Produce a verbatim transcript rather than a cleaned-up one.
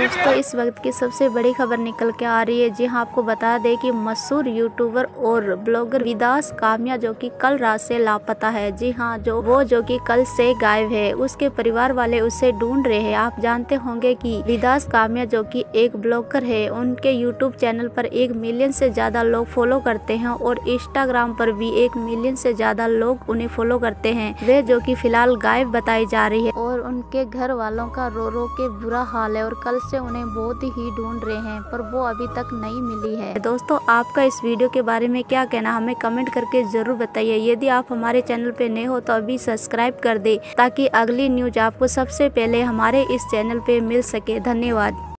दोस्तों इस वक्त की सबसे बड़ी खबर निकल के आ रही है। जी हाँ, आपको बता दें कि मशहूर यूट्यूबर और ब्लॉगर विदास काम्या जो कि कल रात से लापता है। जी हाँ, जो वो जो कि कल से गायब है। उसके परिवार वाले उसे ढूंढ रहे हैं। आप जानते होंगे कि विदास काम्या जो कि एक ब्लॉगर है, उनके यूट्यूब चैनल पर एक मिलियन से ज्यादा लोग फॉलो करते हैं और इंस्टाग्राम पर भी एक मिलियन से ज्यादा लोग उन्हें फॉलो करते हैं। वे जो कि फिलहाल गायब बताई जा रही है और उनके घर वालों का रो रो के बुरा हाल है और कल से उन्हें बहुत ही ढूंढ रहे हैं, पर वो अभी तक नहीं मिली है। दोस्तों आपका इस वीडियो के बारे में क्या कहना, हमें कमेंट करके जरूर बताइए। यदि आप हमारे चैनल पे नए हो तो अभी सब्सक्राइब कर दे ताकि अगली न्यूज आपको सबसे पहले हमारे इस चैनल पे मिल सके। धन्यवाद।